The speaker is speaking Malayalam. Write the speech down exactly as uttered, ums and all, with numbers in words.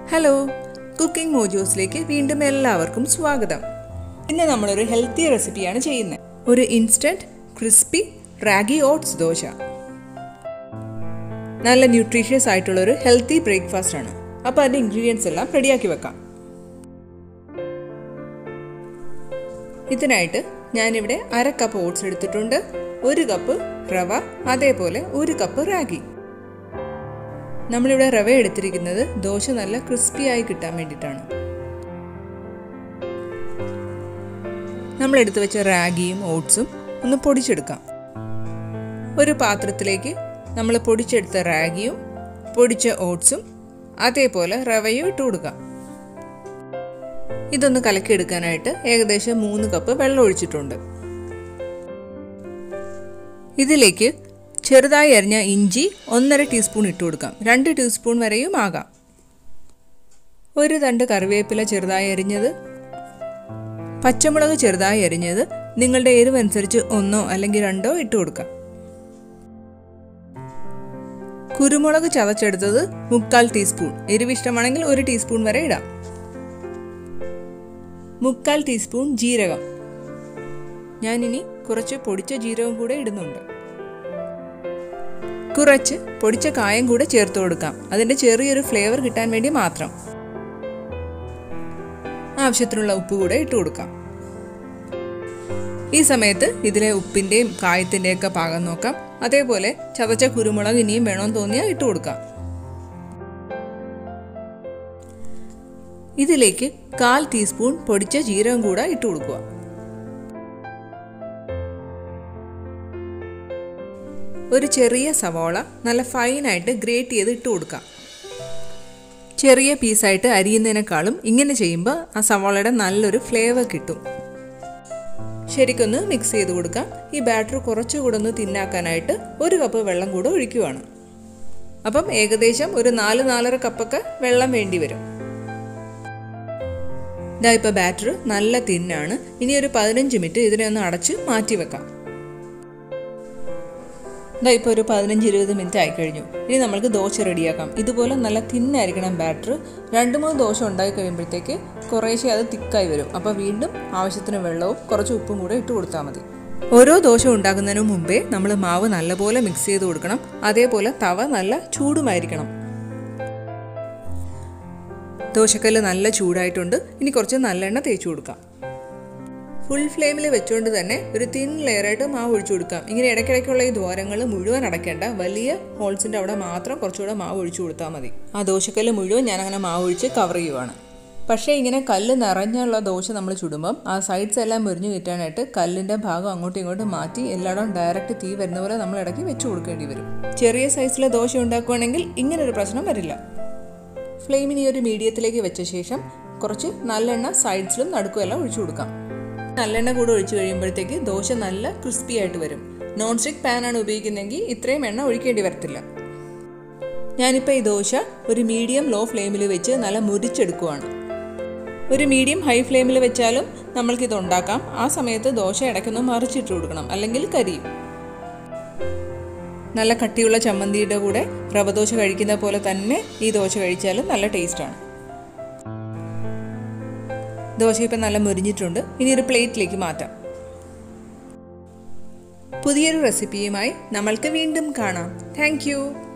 ഹലോ, കുക്കിംഗ് മോജോസിലേക്ക് വീണ്ടും എല്ലാവർക്കും സ്വാഗതം. ഇന്ന് നമ്മളൊരു ഹെൽത്തി റെസിപ്പിയാണ് ചെയ്യുന്നത്. ഒരു instant crispy ragi oats dosa. നല്ല ന്യൂട്രീഷ്യസ് ആയിട്ടുള്ളൊരു ഹെൽത്തി ബ്രേക്ക്ഫാസ്റ്റ് ആണ്. അപ്പോൾ അതിൻ്റെ ഇൻഗ്രീഡിയൻസ് എല്ലാം റെഡിയാക്കി വെക്കാം. ഇതിനായിട്ട് ഞാനിവിടെ അര കപ്പ് ഓട്സ് എടുത്തിട്ടുണ്ട്, ഒരു കപ്പ് റവ, അതേപോലെ ഒരു കപ്പ് റാഗി. നമ്മളിവിടെ റവ എടുത്തിരിക്കുന്നത് ദോശ നല്ല ക്രിസ്പി ആയി കിട്ടാൻ വേണ്ടിയിട്ടാണ്. നമ്മൾ എടുത്തു വെച്ച റാഗിയും ഓട്സും ഒന്ന് പൊടിച്ചെടുക്കാം. ഒരു പാത്രത്തിലേക്ക് നമ്മൾ പൊടിച്ചെടുത്ത റാഗിയും പൊടിച്ച ഓട്സും അതേപോലെ റവയും ഇട്ട് കൊടുക്കാം. ഇതൊന്ന് കലക്കിയെടുക്കാനായിട്ട് ഏകദേശം മൂന്ന് കപ്പ് വെള്ളം ഒഴിച്ചിട്ടുണ്ട്. ഇതിലേക്ക് ചെറുതായി അരിഞ്ഞ ഇഞ്ചി ഒന്നര ടീസ്പൂൺ ഇട്ട് കൊടുക്കാം. രണ്ട് ടീസ്പൂൺ വരെയും ആകാം. ഒരു തണ്ട് കറിവേപ്പില ചെറുതായി അരിഞ്ഞത്, പച്ചമുളക് ചെറുതായി അരിഞ്ഞത്, നിങ്ങളുടെ എരിവ് അനുസരിച്ച് ഒന്നോ അല്ലെങ്കിൽ രണ്ടോ ഇട്ട് കൊടുക്കാം. കുരുമുളക് ചതച്ചെടുത്തത് മുക്കാൽ ടീസ്പൂൺ, എരിവ് ഇഷ്ടമാണെങ്കിൽ ഒരു ടീസ്പൂൺ വരെ ഇടാം. മുക്കാൽ ടീസ്പൂൺ ജീരകം, ഞാനിനി കുറച്ച് പൊടിച്ച ജീരകം കൂടെ ഇടുന്നുണ്ട്. കുറച്ച് പൊടിച്ച കായം കൂടെ ചേർത്ത് കൊടുക്കാം, അതിൻ്റെ ചെറിയൊരു ഫ്ലേവർ കിട്ടാൻ വേണ്ടി മാത്രം. ആവശ്യത്തിനുള്ള ഉപ്പ് കൂടെ ഇട്ട് കൊടുക്കാം. ഈ സമയത്ത് ഇതിലെ ഉപ്പിൻ്റെയും കായത്തിൻ്റെയൊക്കെ പാകം നോക്കാം. അതേപോലെ ചതച്ച കുരുമുളക് ഇനിയും വേണമെന്ന് തോന്നിയാൽ ഇട്ട് കൊടുക്കാം. ഇതിലേക്ക് കാൽ ടീസ്പൂൺ പൊടിച്ച ജീരകം കൂടെ ഇട്ട് കൊടുക്കുക. ഒരു ചെറിയ സവാള നല്ല ഫൈനായിട്ട് ഗ്രേറ്റ് ചെയ്ത് ഇട്ട് കൊടുക്കാം. ചെറിയ പീസായിട്ട് അരിയുന്നതിനേക്കാളും ഇങ്ങനെ ചെയ്യുമ്പോൾ ആ സവാളയുടെ നല്ലൊരു ഫ്ലേവർ കിട്ടും. ശരിക്കൊന്ന് മിക്സ് ചെയ്ത് കൊടുക്കാം. ഈ ബാറ്റർ കുറച്ചുകൂടെ ഒന്ന് തിന്നാക്കാനായിട്ട് ഒരു കപ്പ് വെള്ളം കൂടെ ഒഴിക്കുവാണ്. അപ്പം ഏകദേശം ഒരു നാല് നാലര കപ്പൊക്കെ വെള്ളം വേണ്ടി വരും. ഇതാ ഇപ്പോൾ ബാറ്റർ നല്ല തിന്നാണ്. ഇനി ഒരു പതിനഞ്ച് മിനിറ്റ് ഇതിനെ ഒന്ന് അടച്ച് മാറ്റി വെക്കാം. ഇതാ ഇപ്പോൾ ഒരു പതിനഞ്ച് ഇരുപത് മിനിറ്റ് ആയിക്കഴിഞ്ഞു. ഇനി നമ്മൾക്ക് ദോശ റെഡിയാക്കാം. ഇതുപോലെ നല്ല തിന്നായിരിക്കണം ബാറ്റർ. രണ്ട് മൂന്ന് ദോശ ഉണ്ടാക്കി കഴിയുമ്പോഴത്തേക്ക് കുറേശ്ശെ അത് തിക്കായി വരും. അപ്പോൾ വീണ്ടും ആവശ്യത്തിന് വെള്ളവും കുറച്ച് ഉപ്പും കൂടെ ഇട്ട് കൊടുത്താൽ മതി. ഓരോ ദോശ ഉണ്ടാക്കുന്നതിന് മുമ്പേ നമ്മൾ മാവ് നല്ലപോലെ മിക്സ് ചെയ്ത് കൊടുക്കണം. അതേപോലെ തവ നല്ല ചൂടുമായിരിക്കണം. ദോശക്കല്ല് നല്ല ചൂടായിട്ടുണ്ട്. ഇനി കുറച്ച് നല്ലെണ്ണ തേച്ച് കൊടുക്കാം. ഫുൾ ഫ്ലെയിമിൽ വെച്ചുകൊണ്ട് തന്നെ ഒരു തിൻ ലെയറായിട്ട് മാവ് ഒഴിച്ചു കൊടുക്കാം. ഇങ്ങനെ ഇടയ്ക്കിടയ്ക്കുള്ള ഈ ദ്വാരങ്ങൾ മുഴുവൻ അടയ്ക്കേണ്ട, വലിയ ഹോൾസിൻ്റെ അവിടെ മാത്രം കുറച്ചുകൂടെ മാവ് ഒഴിച്ചു കൊടുത്താൽ മതി. ആ ദോശക്കല്ല് മുഴുവൻ ഞാനങ്ങനെ മാവ് ഒഴിച്ച് കവർ ചെയ്യുവാണ്. പക്ഷേ ഇങ്ങനെ കല്ല് നിറഞ്ഞുള്ള ദോശ നമ്മൾ ചുടുമ്പം ആ സൈഡ്സ് എല്ലാം മുരിഞ്ഞു കിട്ടാനായിട്ട് കല്ലിൻ്റെ ഭാഗം അങ്ങോട്ടും ഇങ്ങോട്ടും മാറ്റി എല്ലായിടവും ഡയറക്റ്റ് തീ വരുന്ന പോലെ നമ്മൾ ഇടയ്ക്ക് വെച്ച് കൊടുക്കേണ്ടി വരും. ചെറിയ സൈസിലെ ദോശ ഉണ്ടാക്കുകയാണെങ്കിൽ ഇങ്ങനൊരു പ്രശ്നം വരില്ല. ഫ്ലെയിമിന് ഒരു മീഡിയത്തിലേക്ക് വെച്ച ശേഷം കുറച്ച് നല്ലെണ്ണ സൈഡ്സിലും നടുക്കും എല്ലാം ഒഴിച്ചു കൊടുക്കാം. നല്ലെണ്ണ കൂടെ ഒഴിച്ചു കഴിയുമ്പോഴത്തേക്ക് ദോശ നല്ല ക്രിസ്പി ആയിട്ട് വരും. നോൺ സ്റ്റിക്ക് പാനാണ് ഉപയോഗിക്കുന്നതെങ്കിൽ ഇത്രയും എണ്ണ ഒഴിക്കേണ്ടി വരത്തില്ല. ഞാനിപ്പോൾ ഈ ദോശ ഒരു മീഡിയം ലോ ഫ്ലെയിമിൽ വെച്ച് നല്ല മുരിച്ചെടുക്കുവാണ്. ഒരു മീഡിയം ഹൈ ഫ്ലെയിമിൽ വെച്ചാലും നമ്മൾക്കിത് ഉണ്ടാക്കാം. ആ സമയത്ത് ദോശ ഇടയ്ക്കൊന്ന് മറിച്ചിട്ട് കൊടുക്കണം, അല്ലെങ്കിൽ കരിയും. നല്ല കട്ടിയുള്ള ചമ്മന്തിയുടെ കൂടെ റവ ദോശ കഴിക്കുന്ന പോലെ തന്നെ ഈ ദോശ കഴിച്ചാലും നല്ല ടേസ്റ്റാണ്. ദോശ ഇപ്പം നല്ല മുരിഞ്ഞിട്ടുണ്ട്. ഇനി ഒരു പ്ലേറ്റിലേക്ക് മാറ്റാം. പുതിയൊരു റെസിപ്പിയുമായി നമ്മൾക്ക് വീണ്ടും കാണാം. Thank U.